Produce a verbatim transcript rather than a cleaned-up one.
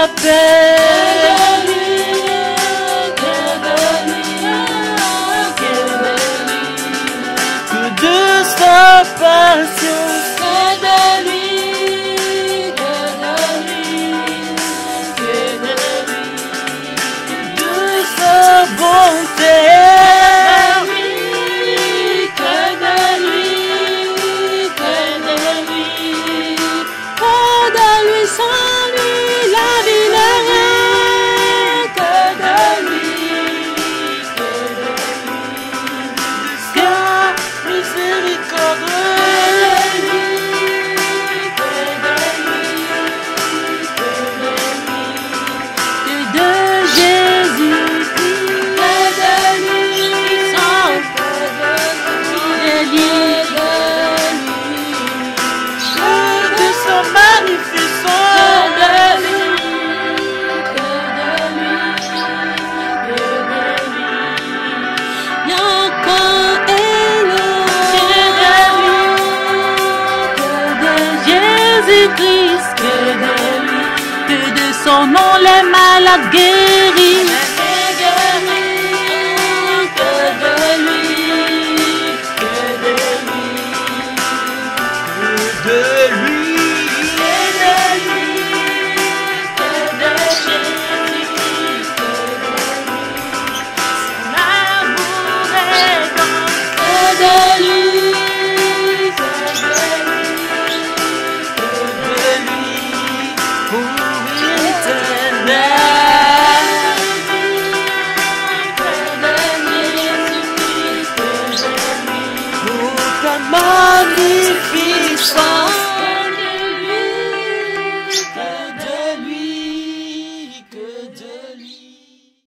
sa paix. Que de sa patience. Que de lui, que de lui, que de lui. De sa bonté. Que de lui, que de lui. Que de lui, sans lui, la vie n'est rien. Que de lui, que de lui. Sa miséricorde. Jésus-Christ, que de lui, que de son nom les malades guéris. Que de lui, que de lui, De lui. que de lui, que de Jésus-Christ, que de lui. Son amour est grand. Que de lui, que de lui. De lui. Pour l'éternel. Que de Jésus-Christ, que de lui. Pour ta magnificence.